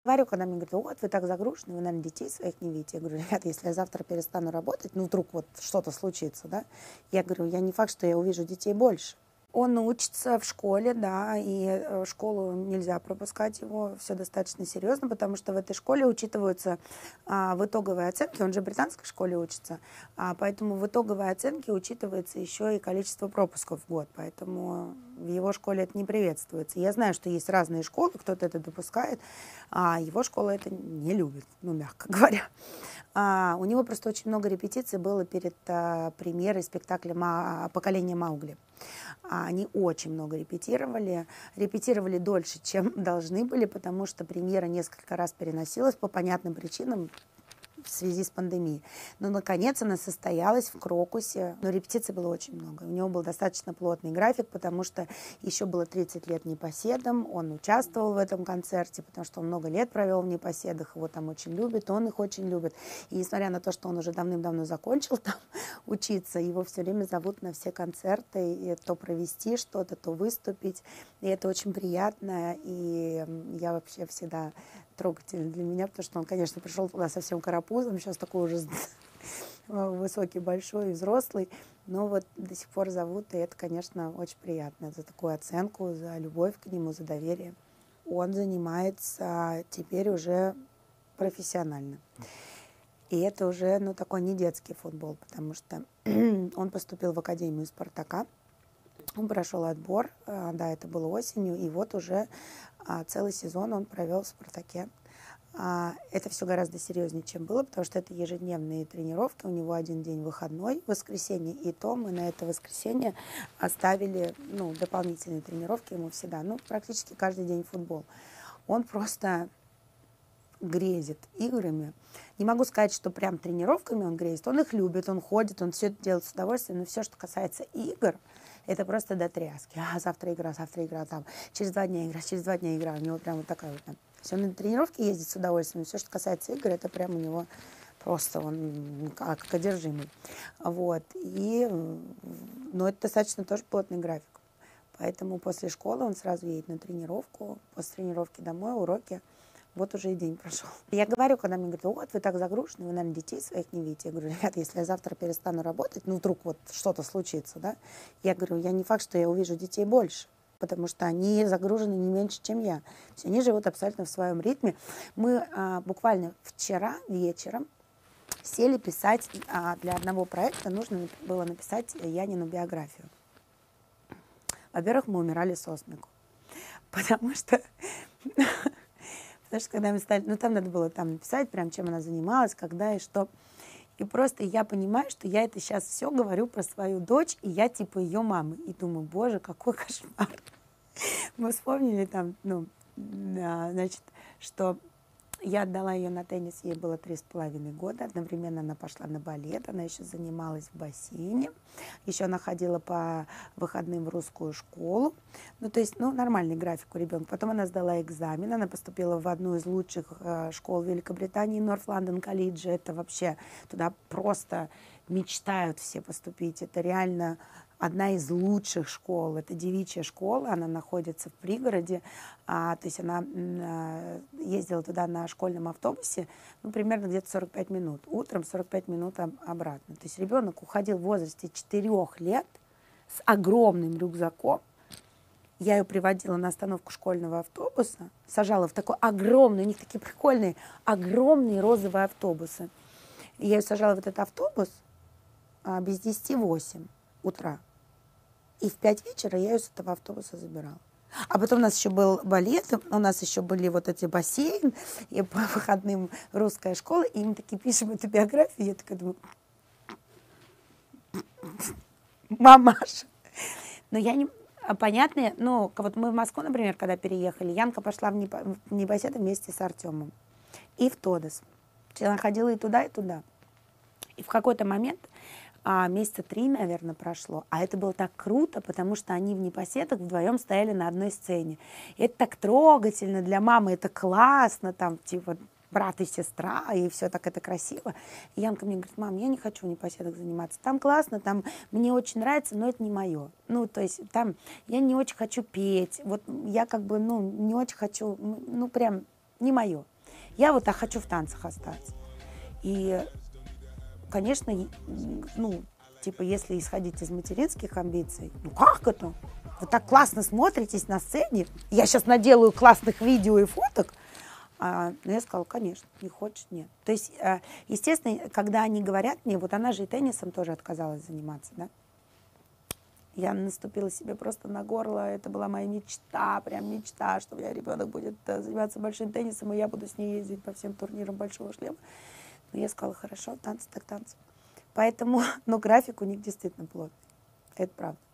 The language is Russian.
Говорю, когда мне говорят: вот вы так загружены, вы, наверное, детей своих не видите. Я говорю: ребят, если я завтра перестану работать, ну вдруг вот что-то случится, да, я говорю, я не факт, что я увижу детей больше. Он учится в школе, да, и школу нельзя пропускать его, все достаточно серьезно, потому что в этой школе учитываются в итоговой оценке, он же в британской школе учится, поэтому в итоговой оценке учитывается еще и количество пропусков в год, поэтому в его школе это не приветствуется. Я знаю, что есть разные школы, кто-то это допускает, а его школа это не любит, ну, мягко говоря. У него просто очень много репетиций было перед премьерой спектакля «Поколение Маугли». Они очень много репетировали дольше, чем должны были, потому что премьера несколько раз переносилась по понятным причинам в связи с пандемией. Но, наконец, она состоялась в Крокусе. Но репетиций было очень много. У него был достаточно плотный график, потому что еще было 30 лет непоседом. Он участвовал в этом концерте, потому что он много лет провел в непоседах. Его там очень любят, он их очень любит. И несмотря на то, что он уже давным-давно закончил там учиться, его все время зовут на все концерты. И то провести что-то, то выступить. И это очень приятно. И я вообще всегда трогательно для меня, потому что он, конечно, пришел туда совсем карапузом, сейчас такой уже высокий, большой и взрослый, но вот до сих пор зовут, и это, конечно, очень приятно за такую оценку, за любовь к нему, за доверие. Он занимается теперь уже профессионально. И это уже, ну, такой не детский футбол, потому что он поступил в Академию Спартака, он прошел отбор, да, это было осенью, и вот уже целый сезон он провел в «Спартаке». Это все гораздо серьезнее, чем было, потому что это ежедневные тренировки, у него один день выходной, воскресенье, и то мы на это воскресенье оставили, ну, дополнительные тренировки ему всегда, ну, практически каждый день футбол. Он просто грезит играми. Не могу сказать, что прям тренировками он грезит, он их любит, он ходит, он все это делает с удовольствием, но все, что касается игр, это просто до тряски. Завтра игра, там, через 2 дня игра, через 2 дня игра. У него прям вот такая вот там. Все, он на тренировке ездит с удовольствием, все, что касается игр, это прям у него просто он как одержимый. Вот. Но это достаточно тоже плотный график. Поэтому после школы он сразу едет на тренировку, после тренировки домой, уроки. Вот уже и день прошел. Я говорю, когда мне говорят: вот вы так загружены, вы, наверное, детей своих не видите. Я говорю: ребят, если я завтра перестану работать, ну вдруг вот что-то случится, да, я говорю, я не факт, что я увижу детей больше, потому что они загружены не меньше, чем я. То есть они живут абсолютно в своем ритме. Мы буквально вчера вечером сели писать, для одного проекта нужно было написать Янину биографию. Во-первых, мы умирали со смеху, потому что когда мы стали, ну там надо было там написать, прям чем она занималась, когда и что. И просто я понимаю, что я это сейчас все говорю про свою дочь, и я типа ее мамы. И думаю, боже, какой кошмар. Мы вспомнили там, ну, значит, что я отдала ее на теннис, ей было 3,5 года. Одновременно она пошла на балет, она еще занималась в бассейне. Еще она ходила по выходным в русскую школу. Ну, то есть, ну, нормальный график у ребенка. Потом она сдала экзамен, она поступила в одну из лучших школ Великобритании, North London College. Это вообще, туда просто мечтают все поступить. Это реально одна из лучших школ. Это девичья школа, она находится в пригороде. То есть она ездила туда на школьном автобусе, ну, примерно где-то 45 минут. Утром 45 минут обратно. То есть ребенок уходил в возрасте 4 лет с огромным рюкзаком. Я ее приводила на остановку школьного автобуса, сажала в такой огромный, у них такие прикольные, огромные розовые автобусы. И я ее сажала в этот автобус без 10:08 утра. И в 5 вечера я ее с этого автобуса забирала. А потом у нас еще был балет, у нас еще были вот эти бассейн, и по выходным русская школа, и мы такие пишем эту биографию, и я такая думаю, мамаша. Но я не... Понятно, ну, вот мы в Москву, например, когда переехали, Янка пошла в непоседы вместе с Артемом. И в Тодос. Она ходила и туда, и туда. И в какой-то момент... месяца 3, наверное, прошло. А это было так круто, потому что они в непоседах вдвоем стояли на одной сцене. И это так трогательно для мамы, это классно, там, типа, брат и сестра, и все так это красиво. И Янка мне говорит: мам, я не хочу в непоседах заниматься. Там классно, там мне очень нравится, но это не мое. Ну, то есть там я не очень хочу петь. Вот я как бы, ну, не очень хочу, ну, прям не мое. Я вот так хочу в танцах остаться. И, конечно, ну, типа, если исходить из материнских амбиций, ну как это? Вы так классно смотритесь на сцене, я сейчас наделаю классных видео и фоток. Но я сказала, конечно, не хочешь, нет. То есть, естественно, когда они говорят мне, вот она же и теннисом тоже отказалась заниматься, да. Я наступила себе просто на горло, это была моя мечта, прям мечта, что у меня ребенок будет заниматься большим теннисом, и я буду с ней ездить по всем турнирам большого шлема. Но я сказала, хорошо, танцы так танцы. Поэтому, но график у них действительно плотный, это правда.